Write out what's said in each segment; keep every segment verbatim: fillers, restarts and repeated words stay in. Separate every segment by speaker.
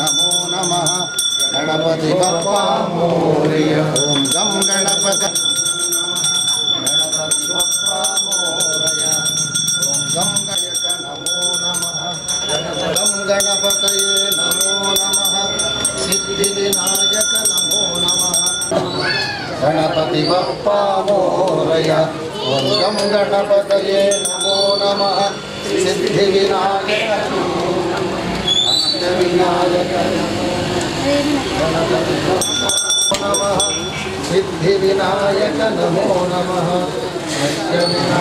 Speaker 1: नमो नमः गणपति बप्पा मोरया ओम गम गणपति गणपति बप्पा मोरया ओम गम गणक नमो नमः गम गणपतये नमो नमः सिद्धि विनायक नमो नमः गणपति बप्पा मोरया ओम गम गणपतये नमो नमः सिद्धि विनायक विनायक नमः सिद्धि विनायक नमो नमः सत्य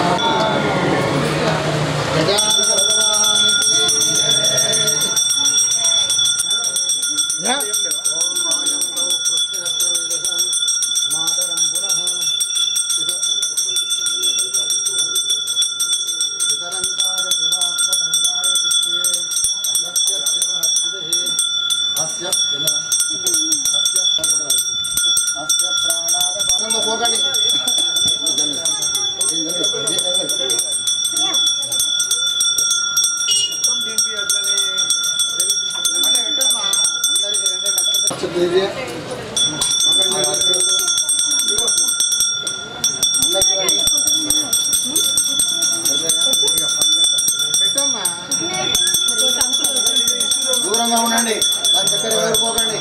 Speaker 1: దూరంగా ఉండండి దాని చక్కెర వేరుకోకండి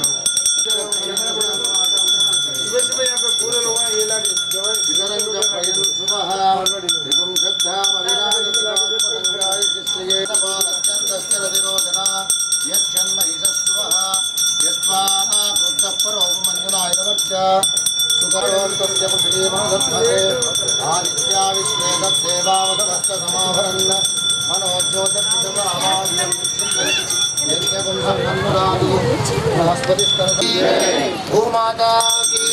Speaker 1: आदित्या विश्वे देवावधवश्च समाभरन् मनोज्योतिर्पुषमावाद्यं भूमाता की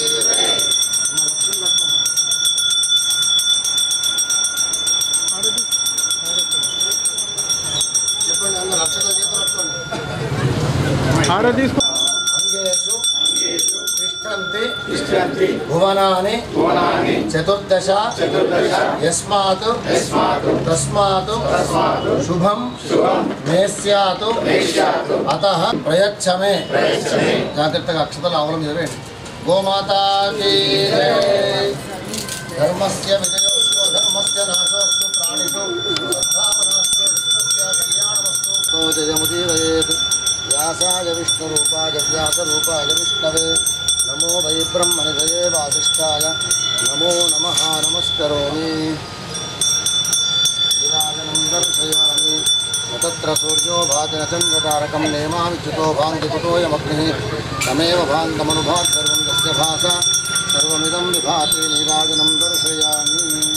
Speaker 1: చెప్పండి అందరూ అక్షత చేతులు పట్టుకోండి ఆడ తీసుకో అంగేషు తిష్టంతి తిష్టంతి భువనాని భువనాని చతుర్దశ చతుర్దశ యస్మాత్ యస్మాత్ తస్మాత్ తస్మాత్ శుభం శుభం మేస్యాతు మేస్యాతు అతః ప్రయచ్చమే ప్రయచ్చమే జాగ్రత్తగా అక్షతలు ఆవలం మీద వేయండి గోమాతా కీ జై ధర్మస్య విజయోస్తు ధర్మస్య నాశోస్తు ప్రాణిషు సద్భావనాస్తు విశ్వస్య కళ్యాణమస్తు తో జయముదీరయేత్ వ్యాసాయ విష్ణురూపాయ వ్యాసరూపాయ విష్ణవే नमो वै ब्रह्मनिधये वासिष्ठाय नमो नमः नमस्करोमि विराजनं दर्शयामि तत्र सूर्यो भाति न चन्द्रतारकं नेमामि च्युतो भान्ति कुतोऽयमग्निः तमेव भान्तमनुभात् सर्वं तस्य भासा सर्वमिदं विभाति नीराजनं दर्शयामि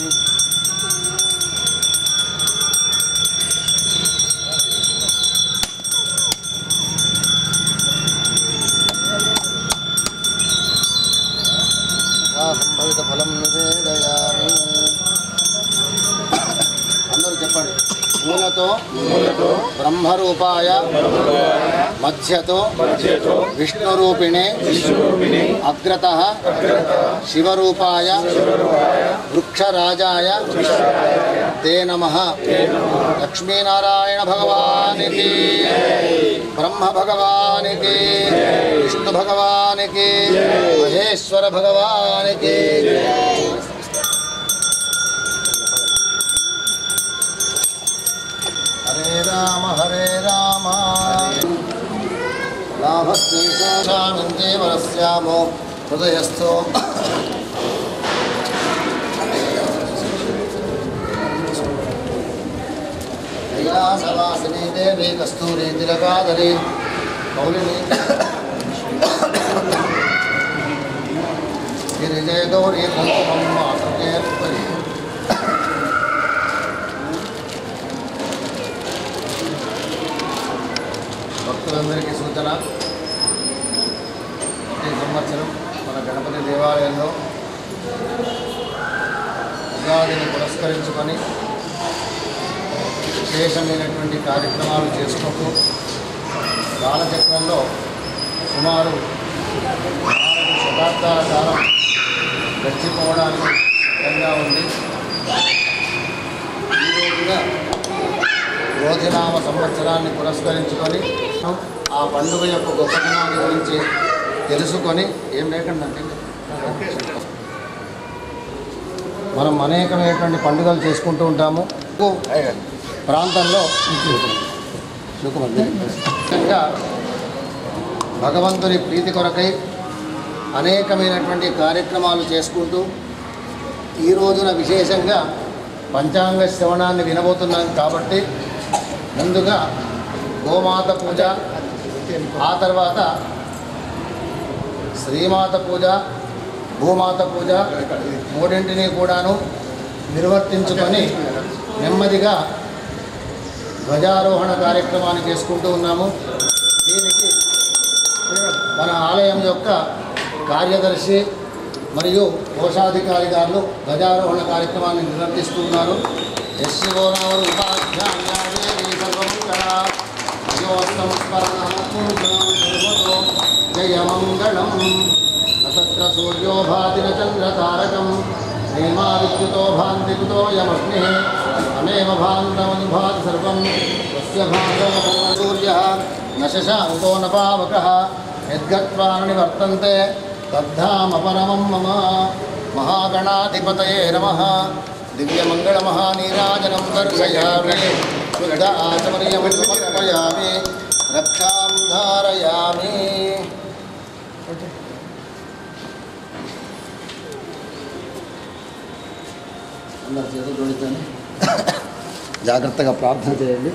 Speaker 1: సంభవిత ఫలం నివేదయామి అందరూ చెప్పండి మూలతో మూలతో బ్రహ్మరూపాయ మధ్యతో మధ్యతో విష్ణురూపిణే విష్ణురూపిణే అగ్రతః శివరూపాయ వృక్షరాజాయ తే నమః లక్ష్మీనారాయణ భగవానికి బ్రహ్మ భగవానికి విష్ణు భగవానికి మహేశ్వర భగవానికి హరే రామ హరే రామ లాభస్యామిందే వరస్యామో హృదయస్థో కైలాసవాసిని దేవి కస్తూరి తిలకాదరి మౌలిని గిరిజయ గౌరీ కుంకుమం మాతృకేత్పరి భక్తులందరికీ సూచన ఈ సంవత్సరం మన గణపతి దేవాలయంలో ఉగాదిని పురస్కరించుకొని విశేషమైనటువంటి కార్యక్రమాలు చేసుకుంటూ కాలచక్రంలో సుమారు నాలుగు శతాబ్దాల కాలం గడిచిపోవడానికి సిద్ధంగా ఉంది. ఈ రోజున రోజునామ సంవత్సరాన్ని పురస్కరించుకొని ఆ పండుగ యొక్క గొప్పతనాన్ని గురించి తెలుసుకొని ఏం లేకుండా మనం అనేకమైనటువంటి పండుగలు చేసుకుంటూ ఉంటాము. ప్రాంతంలో ముఖ్యంగా భగవంతుని ప్రీతి కొరకై అనేకమైనటువంటి కార్యక్రమాలు చేసుకుంటూ ఈ రోజున విశేషంగా పంచాంగ శ్రవణాన్ని వినబోతున్నాం కాబట్టి ముందుగా గోమాత పూజ, ఆ తర్వాత శ్రీమాత పూజ, భూమాత పూజ మూడింటిని కూడాను నిర్వర్తించుకొని నెమ్మదిగా ధ్వజారోహణ కార్యక్రమాన్ని చేసుకుంటూ ఉన్నాము. దీనికి మన ఆలయం యొక్క కార్యదర్శి మరియు కోశాధికారి గారు ధ్వజారోహణ కార్యక్రమాన్ని నిర్వర్తిస్తున్నారు. యశోరావరు జయమంగళం నత్ర సూర్యో భాతి న చంద్రతారకం నేమా విద్యుతో భాంతి కుతో యమగ్ని తమేవ భాంతమనుభాతి సర్వం తస్య భాగో సూర్యః న శశాంకో న పావకః యద్గత్వా న నివర్తంతే తద్ధామపరమం మమ. మహాగణాధిపతయే నమః. దివ్యమంగళమహానీరాజనం దర్శయామి. శుద్ధ ఆచమనీయం సమర్పయామి. రక్షాం ధారయామి. అందరు చేతులు జోడించండి. జాగ్రత్తగా ప్రార్థన చేయండి.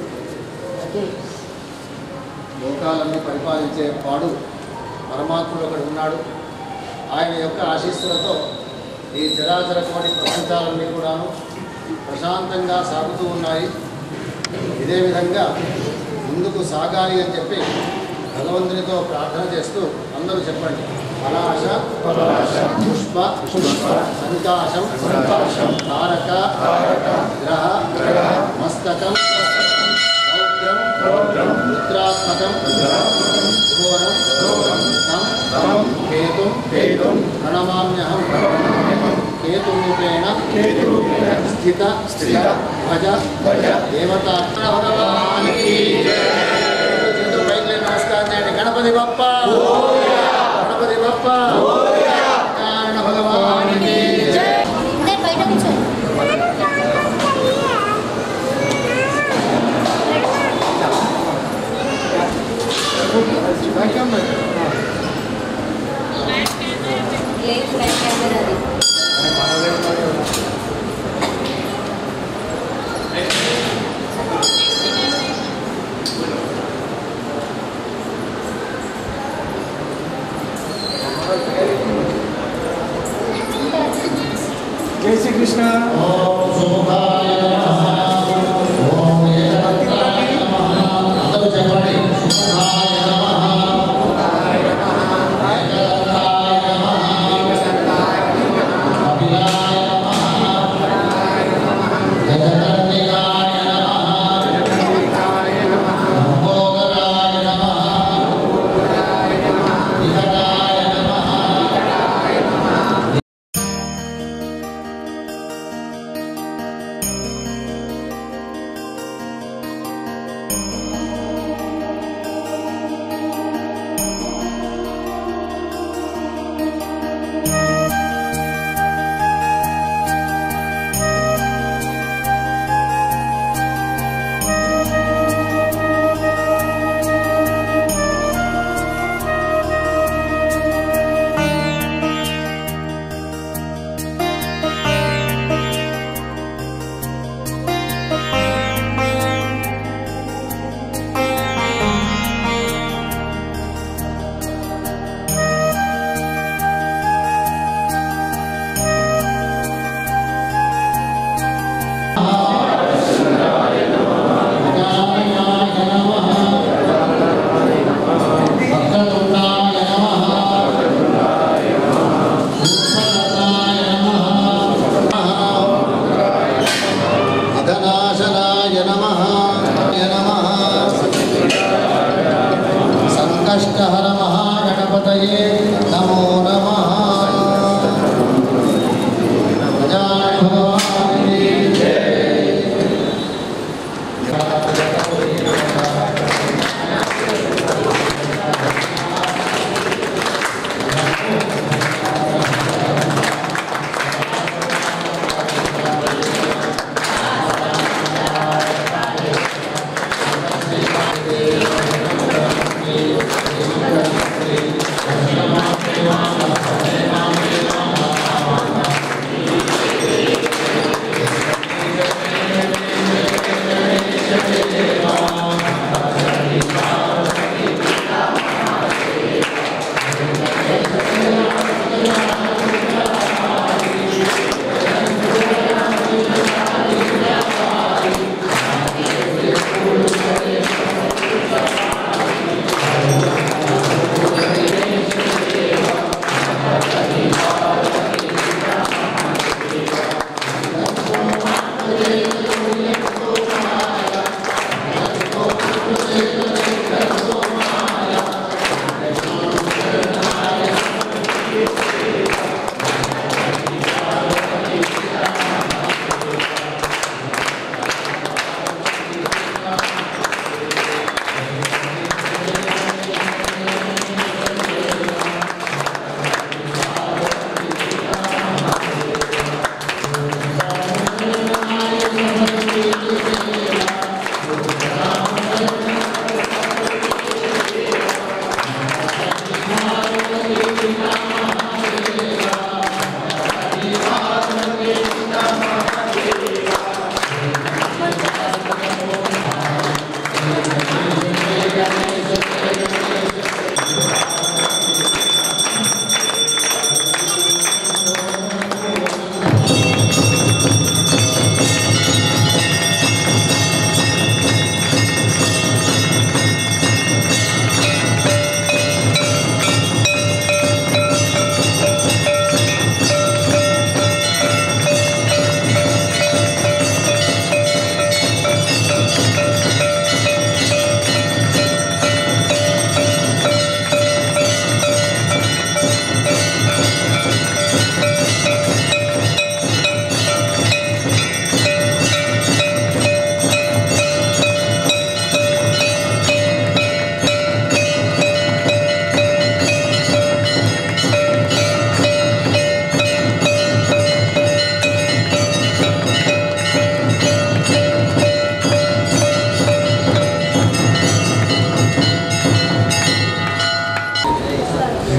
Speaker 1: లోకాలన్నీ పరిపాలించే వాడు పరమాత్ముడు ఒకడు ఉన్నాడు. ఆయన యొక్క ఆశీస్సులతో ఈ చరాచర కోటి ప్రపంచాలన్నీ కూడాను ప్రశాంతంగా సాగుతూ ఉన్నాయి. ఇదే విధంగా ముందుకు సాగాలి అని చెప్పి భగవంతునితో ప్రార్థన చేస్తూ అందరూ చెప్పండి. పలాశ పుష్ప సంకాశం తారక గ్రహ మస్తకం రౌద్రం రుద్రాత్మకం ఘోరం తం కేతుం ప్రణమామ్యహం. కేతురూపేణ స్థిత భజ దేవతా భగవానికి నమస్కారం చేయండి. గణపతి బప్ప గణపతి బప్ప నారాయణ భగవానికి.
Speaker 2: जय श्री कृष्ण. సంకష్టహర మహాగణపతయే నమో నమః. గజానన భగవానికి జై.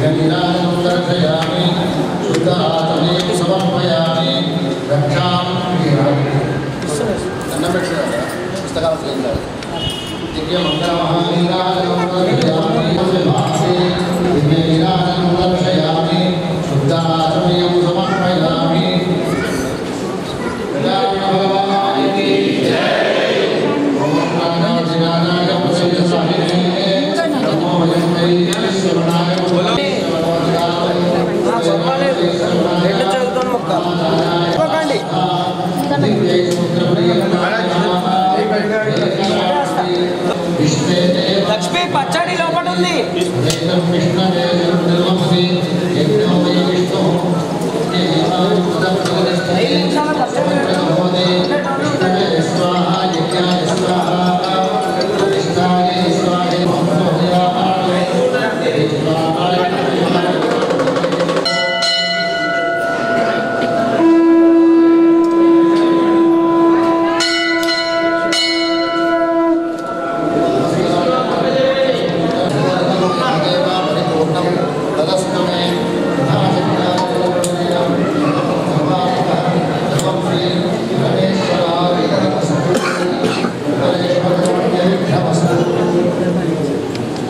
Speaker 2: दिव्यनीराजनं दर्शयामि शुद्धाचमेव समर्पयामि रक्षां
Speaker 1: దండం పెట్టుకోవాలి పుస్తకాలు చేయించాలి
Speaker 2: दिव्यमङ्गलमहानीराजनं दर्शयामि दिव्यनीराजनं दर्शयामि शुद्धाचमेव समर्पयामि भगवान् की जय ओम प्राणाधिनानाय प्रसन्नसाहिने नमो वयं ईश्वराय
Speaker 3: లక్ష్మి పచ్చడి లోపల ఉంది
Speaker 2: स्वाहा